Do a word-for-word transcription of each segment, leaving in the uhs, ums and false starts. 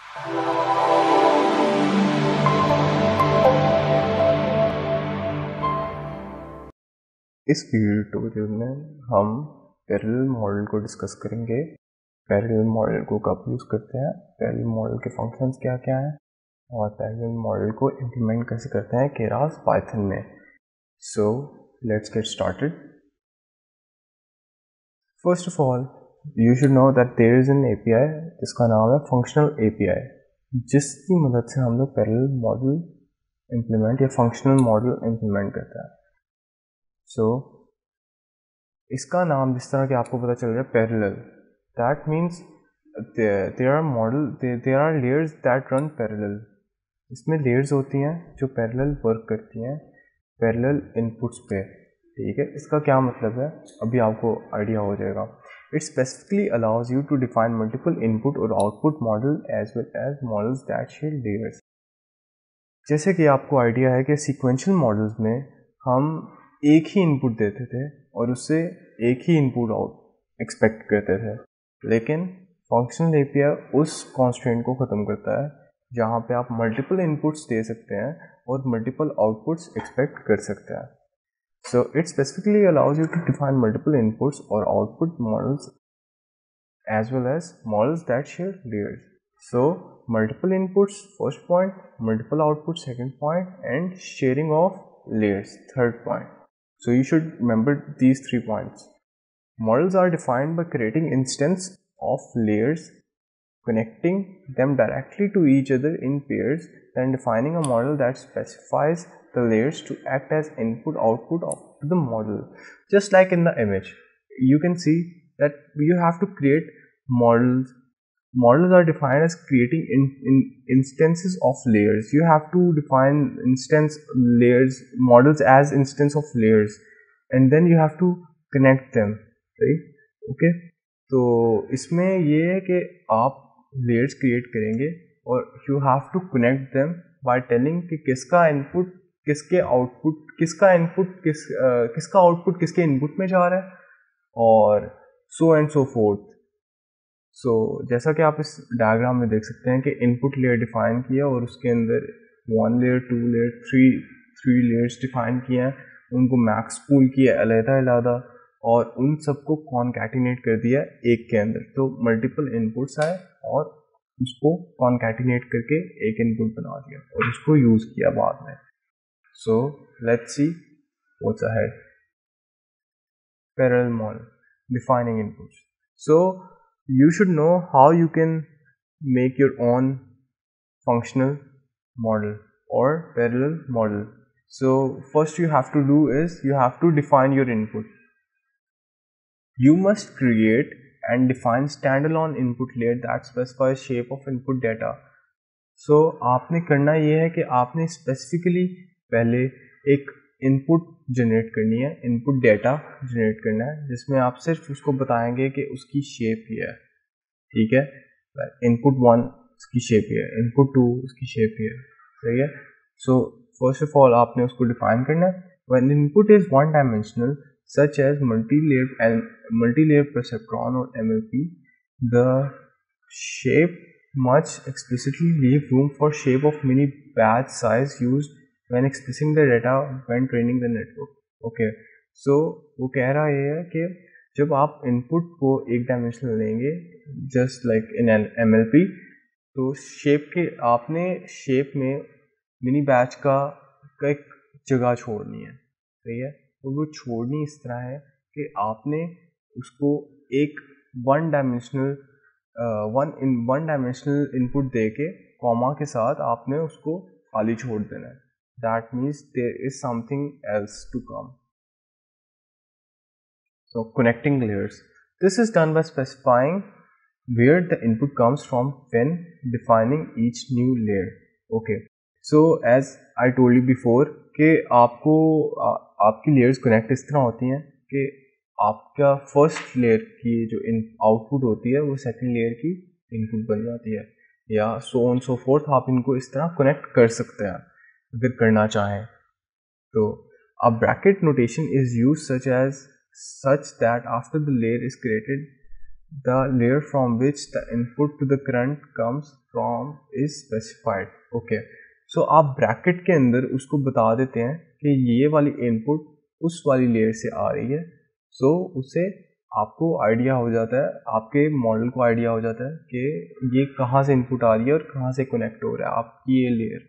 इस video tutorial में हम पैरेलल मॉडल को डिस्कस करेंगे। पैरेलल मॉडल को कब यूज़ करते हैं, पैरेलल मॉडल के फंक्शंस क्या क्या हैं और पैरेलल मॉडल को इम्प्लीमेंट कैसे करते हैं केरास पाइथन में। So let's get started. First of all you should know that there is an API जिसका नाम है फंक्शनल एपीआई, जिसकी मदद से हम लोग पैरेलल मॉडल इम्प्लीमेंट या फंक्शनल मॉडल इम्प्लीमेंट करते हैं। सो so, इसका नाम जिस तरह कि आपको पता चल रहा है parallel, that means there are model there are layers that run parallel. इसमें लेयर्स होती हैं जो पैरेलल वर्क करती हैं पैरेलल इनपुट्स पे। ठीक है, इसका क्या मतलब है अभी आपको आइडिया हो जाएगा। It specifically allows you to define multiple input और output model as well as models that share layers. जैसे कि आपको आइडिया है कि सीक्वेंशियल मॉडल्स में हम एक ही इनपुट देते थे और उससे एक ही इनपुट आउट एक्सपेक्ट करते थे, लेकिन फंक्शनल एपीआई उस कॉन्स्ट्रेंट को ख़त्म करता है जहाँ पे आप मल्टीपल इनपुट्स दे सकते हैं और मल्टीपल आउटपुट्स एक्सपेक्ट कर सकते हैं। So it specifically allows you to define multiple inputs और output models as well as models that share layers. So multiple inputs first point, multiple output second point and sharing of layers third point. So you should remember these three points. Models are defined by creating instance of layers, connecting them directly to each other in pairs, then defining a model that specifies the layers to act as input output of the model. Just like in the image, you can see that you have to create models. Models are defined as creating in, in instances of layers. You have to define instance layers models as instance of layers, and then you have to connect them, right? Okay, तो इसमें ये है कि आप layers create करेंगे और you have to connect them by telling कि किसका input किसके output, किसका input किस uh, किसका output किसके input में जा रहा है और so and so forth. So so, जैसा कि आप इस डायग्राम में देख सकते हैं कि इनपुट लेयर डिफाइन किया और उसके अंदर one layer, two layer, three three layers define किए हैं, उनको मैक्स पूल किया अलग-अलग और उन सबको कॉन्कैटिनेट कर दिया एक के अंदर। तो मल्टीपल इनपुट्स आए और उसको कॉन्कैटिनेट करके एक इनपुट बना दिया और उसको यूज़ किया बाद में। So let's see what's ahead. Parallel model defining inputs. So you should know how you can make your own functional model or parallel model. So first you have to do is you have to define your input. You must create and define standalone input layer that specifies shape of input data. So आपने करना ये है कि आपने specifically पहले एक input generate करनी है, इनपुट डेटा जनरेट करना है जिसमें आप सिर्फ उसको बताएंगे कि उसकी शेप ये है। ठीक है, इनपुट वन उसकी शेप ये है, इनपुट टू उसकी शेप ये है, सही है। सो फर्स्ट ऑफ ऑल आपने उसको डिफाइन करना है। When input is one dimensional such as multi layer multi layer perceptron और MLP, the shape must explicitly leave room for shape of mini batch size used when expressing the data when training the network. Okay, so वो कह रहा है कि जब आप input को एक डायमेंशनल लेंगे just like in an MLP, तो शेप के आपने शेप में मिनी बैच का एक जगह छोड़नी है, सही है। तो वो छोड़नी इस तरह है कि आपने उसको एक one dimensional one in one dimensional input दे के कॉमा के साथ आपने उसको खाली छोड़ देना है। That means there is something else to come. So connecting layers. This is done by specifying where the input comes from when defining each new layer. Okay. So as I told you before कि आपको आ, आपकी layers connect इस तरह होती हैं कि आपका first layer की जो in output होती है वो second layer की input बन जाती है, या so on so forth। आप इनको इस तरह connect कर सकते हैं अगर करना चाहें तो। a bracket notation is used such as such that after the layer is created the layer from which the input to the current comes from is specified. okay, so आप ब्रैकेट के अंदर उसको बता देते हैं कि ये वाली इनपुट उस वाली लेयर से आ रही है. सो so, उससे आपको आइडिया हो जाता है, आपके मॉडल को आइडिया हो जाता है कि ये कहाँ से इनपुट आ रही है और कहाँ से कनेक्ट हो रहा है आपकी ये layer.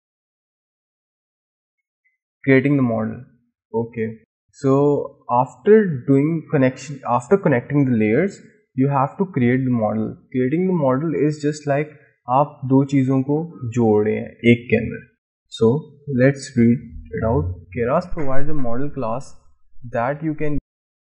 creating the model. okay, so after doing connection, after connecting the layers, you have to create the model. creating the model is just like आप दो चीज़ों को जोड़ रहे हैं एक के अंदर. so let's read it out. Keras provides a model class that you can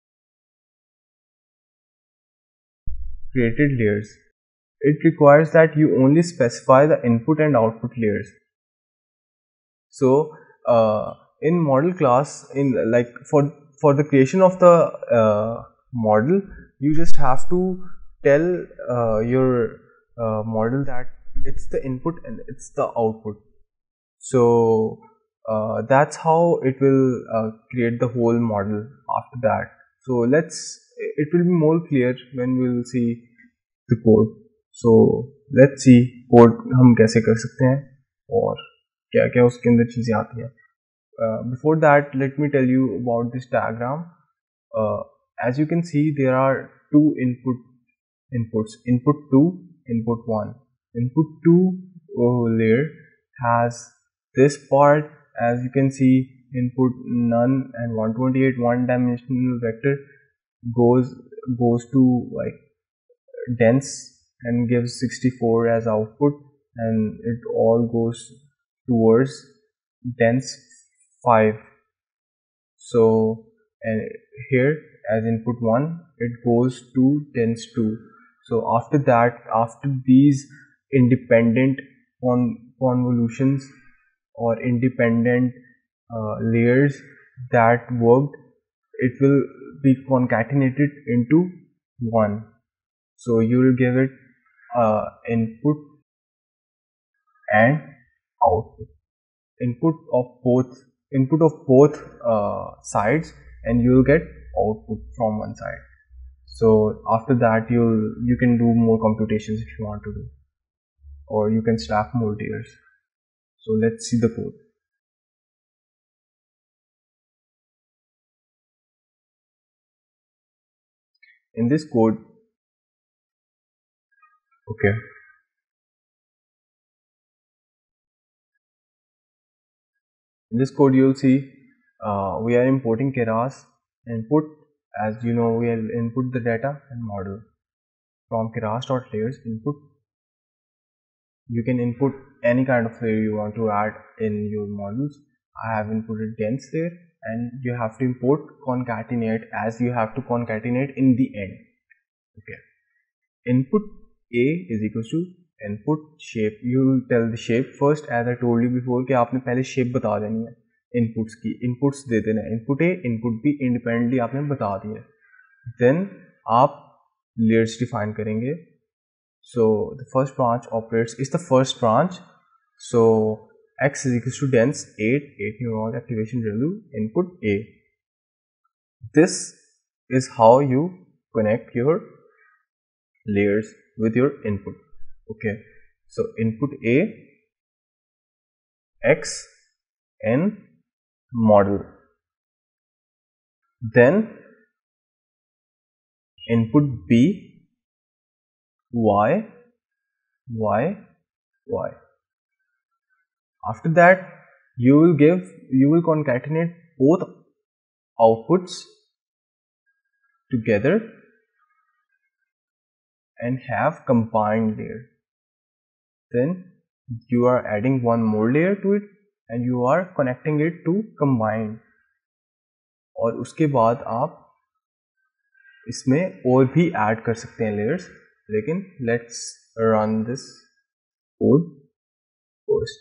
created layers. It requires that you only specify the input and output layers. so uh, in model class, in like for for the creation of the uh, model, you just have to tell uh, your uh, model that it's the input and it's the output. so uh, that's how it will uh, create the whole model after that. so let's it will be more clear when we will see the code. so let's see code हम कैसे कर सकते हैं और क्या क्या उसके अंदर चीज़ें आती हैं. Uh, before that, let me tell you about this diagram. Uh, as you can see, there are two input inputs, input two, input one. Input two uh, layer has this part. As you can see, input none and one twenty-eight one dimensional vector goes goes to like dense and gives sixty-four as output, and it all goes towards dense five. so and here as input one, it goes to dense two. so after that, after these independent con convolutions or independent uh, layers that worked, it will be concatenated into one. so you will give it uh, input and output, input of both input of both uh, sides, and you will get output from one side. so after that, you'll you can do more computations if you want to do, or you can stack more layers. so let's see the code. In this code, okay, in this code you'll see uh, we are importing Keras input. As you know, we will input the data and model from keras.layers input. You can input any kind of layer you want to add in your models. I have inputted dense layer, and you have to import concatenate, as you have to concatenate in the end. okay, input A is equals to input shape. You will tell the shape first, as I told you before कि आपने पहले shape बता देनी है inputs की, inputs दे देना है, input A input B independently आपने बता दिया. then आप layers define करेंगे. so the first branch operates is the first branch. so x is equals to dense eight, eight neuron activation value, input A. this is how you connect your layers with your input. okay, so input A, x, and model. then input B, y, y, y. after that, you will give you will concatenate both outputs together and have combined layer. then you are adding one more layer to it and you are connecting it to combine. और उसके बाद आप इसमें और भी add कर सकते हैं layers, लेकिन let's run this code first.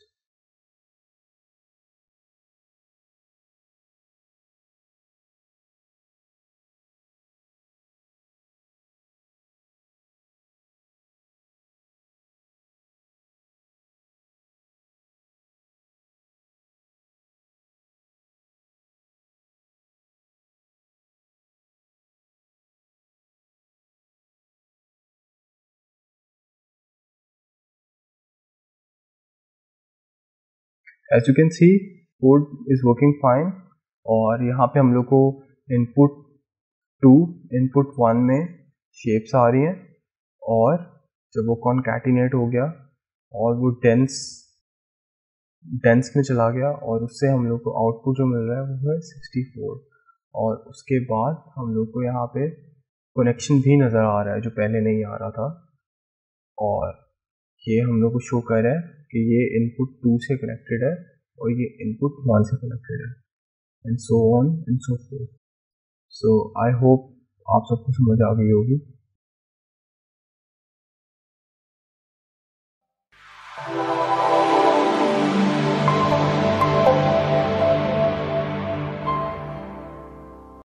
As you can see code is working fine, और यहाँ पे हम लोग को इनपुट टू इनपुट वन में शेप्स आ रही हैं, और जब वो कॉन्कैटिनेट हो गया और वो डेंस डेंस में चला गया, और उससे हम लोग को आउटपुट जो मिल रहा है वो है सिक्सटी फोर। और उसके बाद हम लोग को यहाँ पे कनेक्शन भी नज़र आ रहा है जो पहले नहीं आ रहा था, और ये हम लोग को शो कर रहा है कि ये इनपुट टू से कनेक्टेड है और ये इनपुट वन से कनेक्टेड है, and so on and so forth. So I hope आप सबको समझ आ गई होगी।